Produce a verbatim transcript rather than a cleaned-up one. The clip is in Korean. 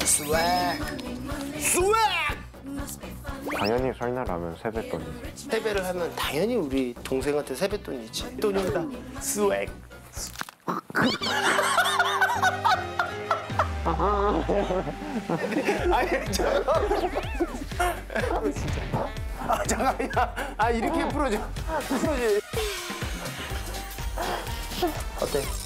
스웩. 스웩. 당연히 설날하면 세뱃돈이지. 세배를 하면 당연히 우리 동생한테 세뱃돈이지. 돈이 온다. 스웩. 아니 잠깐. 진짜. 아 잠깐만. 아 이렇게 풀어줘. 풀어줘. 어때?